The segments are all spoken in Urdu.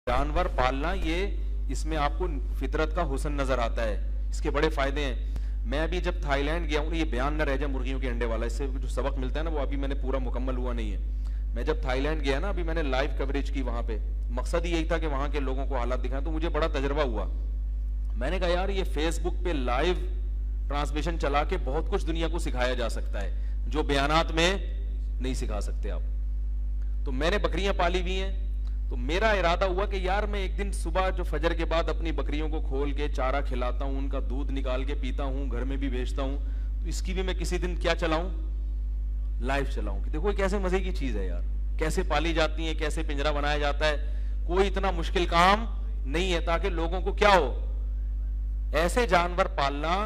جانور پالنا یہ اس میں آپ کو فطرت کا حسن نظر آتا ہے، اس کے بڑے فائدے ہیں. میں ابھی جب تھائی لینڈ گیا ہوں، یہ بیان نہ رہ جائے مرغیوں کے انڈے والا، اس سے جو سبق ملتا ہے نا وہ ابھی میں نے پورا مکمل ہوا نہیں ہے. میں جب تھائی لینڈ گیا نا، ابھی میں نے لائیو کوریج کی وہاں پہ، مقصد یہی تھا کہ وہاں کے لوگوں کو حالات دکھائیں، تو مجھے بڑا تجربہ ہوا. میں نے کہا یار یہ فیس بک پہ لائیو ٹرانسمیشن چلا کے بہت کچھ دنیا کو سکھایا جا سکتا ہے جو بیانات میں نہیں سکھا سکتے آپ. تو میں نے بکریاں پالی ہوئی ہیں، تو میرا ارادہ ہوا کہ یار میں ایک دن صبح جو فجر کے بعد اپنی بکریوں کو کھول کے چارہ کھلاتا ہوں، ان کا دودھ نکال کے پیتا ہوں، گھر میں بھی بیچتا ہوں، تو اس کی بھی میں کسی دن کیا چلاؤں، لائیو چلاؤں کہ دیکھو یہ کیسے مزے کی چیز ہے یار، کیسے پالی جاتی ہیں، کیسے پنجرا بنایا جاتا ہے. کوئی اتنا مشکل کام نہیں ہے، تاکہ لوگوں کو کیا ہو، ایسے جانور پالنا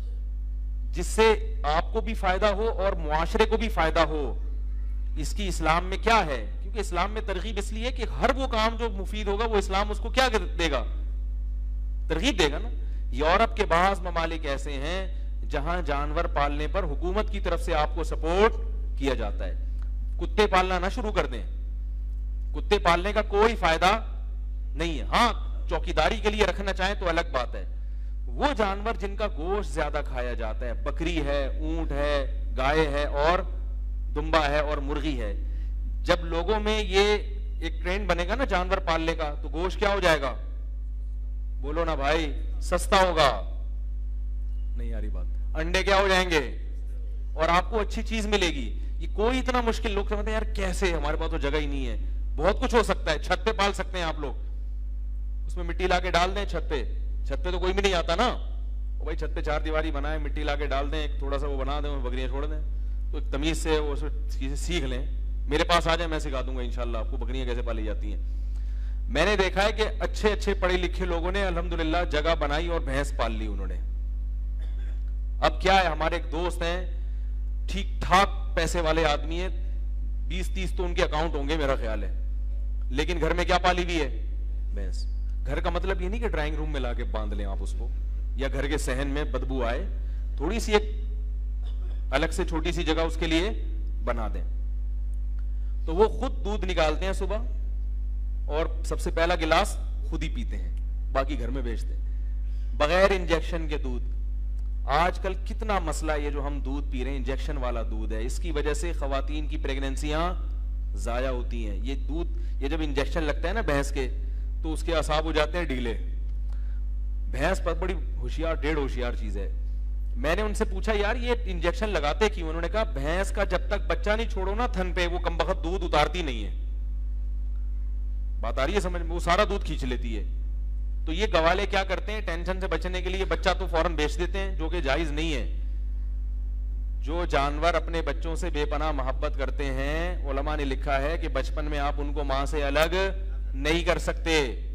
جس سے آپ کو بھی فائدہ ہو اور معاشرے کو بھی فائدہ ہو. اس کی اسلام میں کیا ہے؟ کیونکہ اسلام میں ترغیب اس لیے کہ ہر وہ کام جو مفید ہوگا وہ اسلام اس کو کیا دے گا، ترغیب دے گا نا. یورپ کے بعض ممالک ایسے ہیں جہاں جانور پالنے پر حکومت کی طرف سے آپ کو سپورٹ کیا جاتا ہے. کتے پالنا نہ شروع کر دیں، کتے پالنے کا کوئی فائدہ نہیں ہے. ہاں چوکیداری کے لیے رکھنا چاہیں تو الگ بات ہے. وہ جانور جن کا گوشت زیادہ کھایا جاتا ہے، بکری ہے، اونٹ ہے، گائے ہے اور دمبا ہے اور مرغی ہے، جب لوگوں میں یہ ایک ٹرینڈ بنے گا نا جانور پالنے کا، تو گوشت کیا ہو جائے گا، بولو نا بھائی، سستا ہوگا. نہیں آ رہی بات. انڈے کیا ہو جائیں گے اور آپ کو اچھی چیز ملے گی. یہ کوئی اتنا مشکل، لوگ سمجھتے ہیں یار کیسے، ہمارے پاس تو جگہ ہی نہیں ہے. بہت کچھ ہو سکتا ہے. چھت پہ پال سکتے ہیں آپ لوگ، اس میں مٹی لا کے ڈال دیں. چھت پہ تو کوئی بھی نہیں آتا نا، بھائی چھت پہ چار دیواری بنائے، مٹی لا کے ڈال دیں، ایک تھوڑا سا وہ بنا دیں، بکریاں چھوڑ دیں، تو ایک تمیز سے وہ سیکھ لیں. میرے پاس آ جائیں، میں سکھا دوں گا انشاءاللہ آپ کو بکریاں کیسے پالی جاتی ہیں. میں نے دیکھا ہے کہ اچھے اچھے پڑھے لکھے لوگوں نے الحمدللہ جگہ بنائی اور بھینس پال لی انہوں نے. اب کیا ہے، ہمارے ایک دوست ہیں ٹھیک ٹھاک پیسے والے آدمی ہیں، 20-30 تو ان کے اکاؤنٹ ہوں گے میرا خیال ہے، لیکن گھر میں کیا پالی ہوئی ہے، بھینس. گھر کا مطلب یہ نہیں کہ ڈرائنگ روم میں لا کے باندھ لیں آپ اس کو، یا گھر کے صحن میں بدبو آئے، تھوڑی سی ایک الگ سے چھوٹی سی جگہ اس کے لیے بنا دیں. تو وہ خود دودھ نکالتے ہیں صبح اور سب سے پہلا گلاس خود ہی پیتے ہیں، باقی گھر میں بیچتے ہیں بغیر انجیکشن کے دودھ. آج کل کتنا مسئلہ ہے یہ جو ہم دودھ پی رہے ہیں، انجیکشن والا دودھ ہے، اس کی وجہ سے خواتین کی پریگننسیاں ضائع ہوتی ہیں. یہ دودھ، یہ جب انجیکشن لگتا ہے نا بھینس کے، تو اس کے اعصاب ہو جاتے ہیں ڈھیلے. بھینس پر بڑی ہوشیار، ڈیڑھ ہوشیار چیز ہے. میں نے ان سے پوچھا یار یہ انجیکشن لگاتے کیوں؟ انہوں نے کہا بھینس کا جب تک بچہ نہیں چھوڑو نا تھن پہ، وہ کمبخت دودھ اتارتی نہیں ہے. بات آ رہی ہے سمجھ میں؟ وہ سارا دودھ کھینچ لیتی ہے. تو یہ گوالے کیا کرتے ہیں، ٹینشن سے بچنے کے لیے بچہ تو فوراً بیچ دیتے ہیں، جو کہ جائز نہیں ہے. جو جانور اپنے بچوں سے بے پناہ محبت کرتے ہیں، علماء نے لکھا ہے کہ بچپن میں آپ ان کو ماں سے الگ نہیں کر سکتے.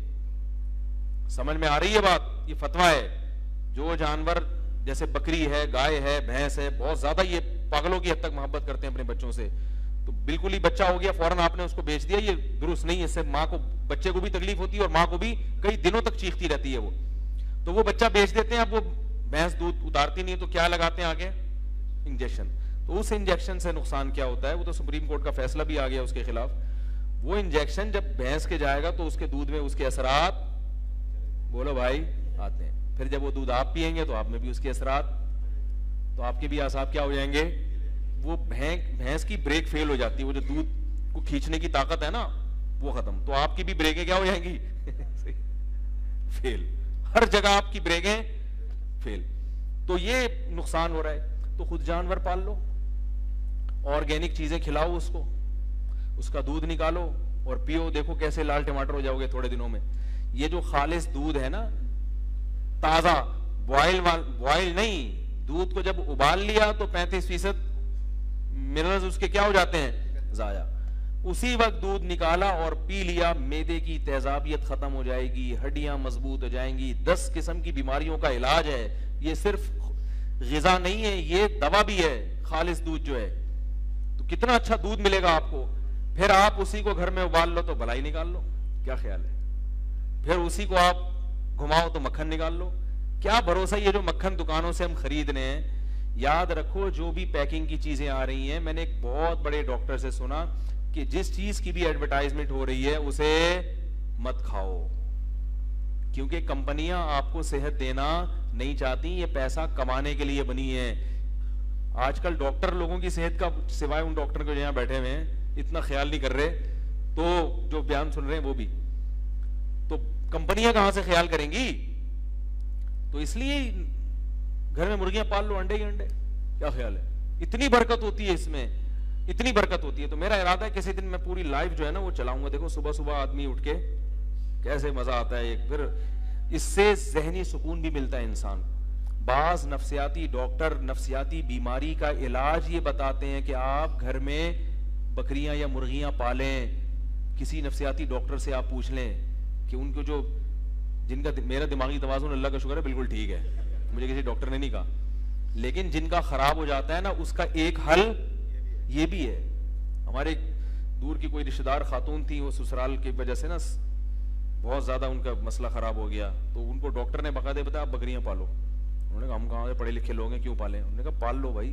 سمجھ میں آ رہی ہے بات؟ یہ فتویٰ ہے. جو جانور جیسے بکری ہے، گائے ہے، بھینس ہے، بہت زیادہ یہ پاگلوں کی حد تک محبت کرتے ہیں اپنے بچوں سے، تو بالکل ہی بچہ ہو گیا فوراً آپ نے اس کو بیچ دیا، یہ درست نہیں ہے. اس سے ماں کو، بچے کو بھی تکلیف ہوتی ہے اور ماں کو بھی کئی دنوں تک چیختی رہتی ہے وہ. تو وہ بچہ بیچ دیتے ہیں. اب وہ بھینس دودھ اتارتی نہیں، تو کیا لگاتے ہیں آگے، انجیکشن. تو اس انجیکشن سے نقصان کیا ہوتا ہے، وہ تو سپریم کورٹ کا فیصلہ بھی آ گیا اس کے خلاف. وہ انجیکشن جب بھینس کے جائے گا تو اس کے دودھ میں اس کے اثرات، بولو بھائی، آتے ہیں. پھر جب وہ دودھ آپ پیئیں گے تو آپ میں بھی اس کے اثرات، تو آپ کے بھی اعصاب کیا ہو جائیں گے. وہ بھینس کی بریک فیل ہو جاتی ہے، وہ جو دودھ کو کھینچنے کی طاقت ہے نا وہ ختم، تو آپ کی بھی بریکیں کیا ہو جائیں گی، فیل. ہر جگہ آپ کی بریکیں فیل. تو یہ نقصان ہو رہا ہے. تو خود جانور پال لو، آرگینک چیزیں کھلاؤ اس کو، اس کا دودھ نکالو اور پیو. دیکھو کیسے لال ٹماٹر ہو جاؤ گے تھوڑے دنوں میں. یہ جو خالص دودھ ہے نا، تازہ، بوائل نہیں، دودھ کو جب ابال لیا تو 35% منرلز اس کے کیا ہو جاتے ہیں، ضائع. اسی وقت دودھ نکالا اور پی لیا، معدے کی تیزابیت ختم ہو جائے گی، ہڈیاں مضبوط ہو جائیں گی. 10 قسم کی بیماریوں کا علاج ہے. یہ صرف غذا نہیں ہے، یہ دوا بھی ہے خالص دودھ جو ہے. تو کتنا اچھا دودھ ملے گا آپ کو. پھر آپ اسی کو گھر میں ابال لو تو بلائی نکال لو، کیا خیال ہے. پھر اسی کو آپ گھماؤ تو مکھن نکال لو. کیا بھروسہ یہ جو مکھن دکانوں سے ہم خرید رہے ہیں. یاد رکھو جو بھی پیکنگ کی چیزیں آ رہی ہیں، میں نے ایک بہت بڑے ڈاکٹر سے سنا کہ جس چیز کی بھی ایڈورٹائزمنٹ ہو رہی ہے اسے मत खाओ, क्योंकि कंपनियां आपको सेहत देना नहीं चाहती, ये पैसा कमाने के लिए बनी है। आजकल डॉक्टर लोगों की सेहत का, सिवाय उन डॉक्टर को जो यहाँ बैठे हुए हैं, इतना ख्याल नहीं कर रहे, तो जो बयान सुन रहे हैं वो भी, तो कंपनियां कहां से ख्याल करेंगी? तो इसलिए घर में मुर्गियां पाल लो, अंडे ही अंडे, क्या ख्याल है? इतनी बरकत होती है इसमें, इतनी बरकत होती है। तो मेरा इरादा है किसी दिन मैं पूरी लाइव जो है ना वो चलाऊंगा। देखो सुबह सुबह आदमी उठ के कैसे मजा आता है, एक फिर इससे जहनी सुकून भी मिलता है इंसान। बाज नफ्सियाती डॉक्टर नफ्सियाती बीमारी का इलाज ये बताते हैं कि आप घर में बकरियां या मुर्गियां पालें। किसी नफ्सियाती डॉक्टर से आप पूछ लें कि उनको जो, जिनका मेरा दिमागी तवाज़ुन अल्लाह का शुक्र है बिल्कुल ठीक है, मुझे किसी डॉक्टर ने नहीं कहा, लेकिन जिनका खराब हो जाता है ना, उसका एक हल ये भी है। हमारे दूर की कोई रिश्तेदार खातून थी, वो ससुराल की वजह से ना बहुत ज्यादा उनका मसला खराब हो गया, तो उनको डॉक्टर ने बकायदे बताया आप बकरियां पालो। उन्होंने कहा हम कहाँ से पढ़े लिखे लोग हैं, क्यों पालें? उन्होंने कहा पाल लो भाई।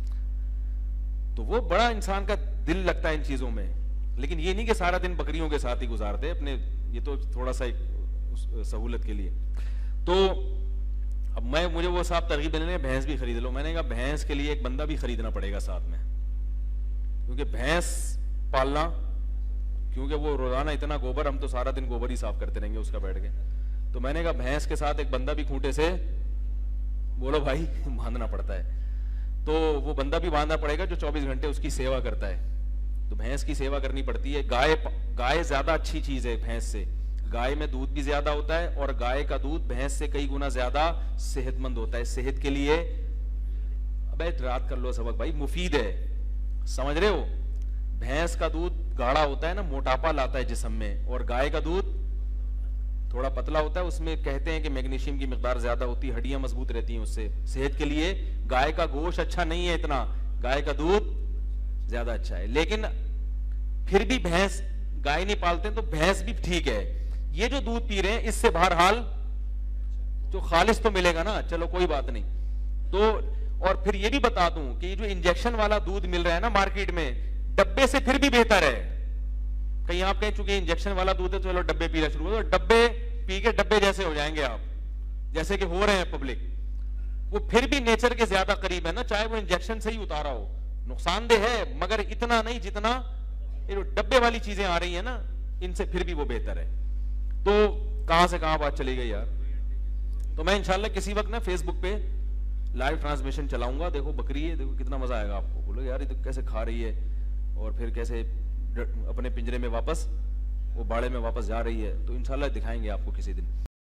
तो वो बड़ा इंसान का दिल लगता है इन चीजों में, लेकिन ये नहीं कि सारा दिन बकरियों के साथ ही गुजारते अपने, ये तो थोड़ा सा एक सहूलत के लिए। तो अब मुझे वो साहब तरगीब देने लगे भैंस भी खरीद लो। मैंने कहा भैंस के लिए एक बंदा भी खरीदना पड़ेगा साथ में, क्योंकि भैंस पालना, क्योंकि वो रोजाना इतना गोबर, हम तो सारा दिन गोबर ही साफ करते रहेंगे उसका बैठ के। तो मैंने कहा भैंस के साथ एक बंदा भी खूंटे से, बोलो भाई, बांधना पड़ता है। तो वो बंदा भी बांधना पड़ेगा जो 24 घंटे उसकी सेवा करता है। तो भैंस की सेवा करनी पड़ती है। गाय ज्यादा अच्छी चीज है भैंस से, गाय में दूध भी ज्यादा होता है, और गाय का दूध भैंस से कई गुना ज्यादा सेहतमंद होता है। सेहत के लिए, अबे रात कर लो सबक भाई, मुफीद है, समझ रहे हो? भैंस का दूध गाढ़ा होता है ना, मोटापा लाता है जिस्म में, और गाय का दूध थोड़ा पतला होता है, उसमें कहते हैं कि मैग्नीशियम की मिकदार ज्यादा होती है, हड्डियां मजबूत रहती हैं उससे। सेहत के लिए गाय का गोश्त अच्छा नहीं है इतना, गाय का दूध ज्यादा अच्छा है। लेकिन फिर भी भैंस, गाय नहीं पालते तो भैंस भी ठीक है। ये जो दूध पी रहे हैं इससे बहरहाल जो खालिस तो मिलेगा ना, चलो कोई बात नहीं। तो और फिर ये भी बता दूं कि ये जो इंजेक्शन वाला दूध मिल रहा है ना मार्केट में, डब्बे से फिर भी बेहतर है। कहीं आप कहें चूंकि इंजेक्शन वाला दूध है तो चलो डब्बे पीना शुरू करो, तो डब्बे पी के डब्बे जैसे हो जाएंगे आप, जैसे कि हो रहे हैं पब्लिक। वो फिर भी नेचर के ज्यादा करीब है ना, चाहे वो इंजेक्शन से ही उतारा हो। नुकसानदेह है मगर इतना नहीं जितना ये जो डब्बे वाली चीजें आ रही है ना, इनसे फिर भी वो बेहतर है। तो कहां से कहां बात चली गई यार। तो मैं इंशाल्लाह किसी वक्त ना फेसबुक पे लाइव ट्रांसमिशन चलाऊंगा। देखो बकरी है, देखो कितना मजा आएगा आपको। बोलो यार ये तो कैसे खा रही है, और फिर कैसे अपने पिंजरे में वापस, वो बाड़े में वापस जा रही है। तो इंशाल्लाह दिखाएंगे आपको किसी दिन।